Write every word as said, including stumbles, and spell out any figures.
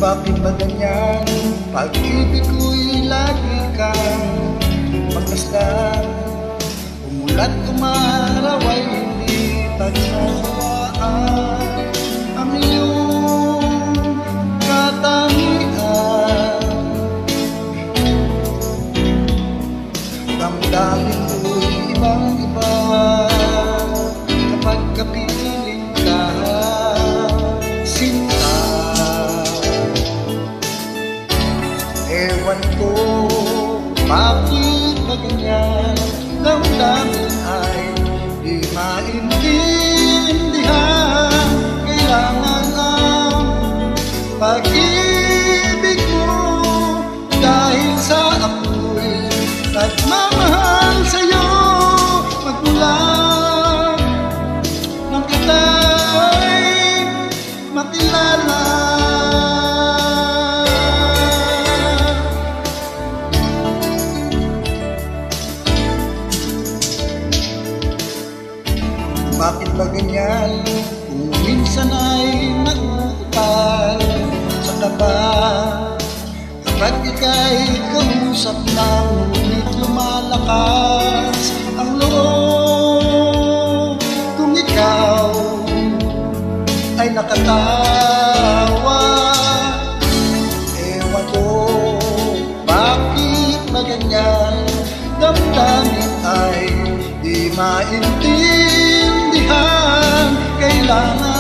Bakit ba ganyan? Pag-ibig ko'y lagi kang magmasdan. Umulat umaraw ay hindi pagsasawaan ang iyong katangian. Damdamin ko'y ibang-iba kapag kapiling ka, sinta. Ewan ko bakit ba ganyan, damdamin ay di maintindihan. Kailangan ang pag-ibig mo dahil sa ako'y nagmamahal sa'yo magmula nang kita'y makilala. Bakit ba ganyan? Kung minsan ay nag-uutal sa kaba, kapag ika'y kausap na, ngunit lumalakas ang loob. Kung ikaw ay nakatawa, ewan ko bakit ba ganyan, damdamin ay di maintindihan. Kailangan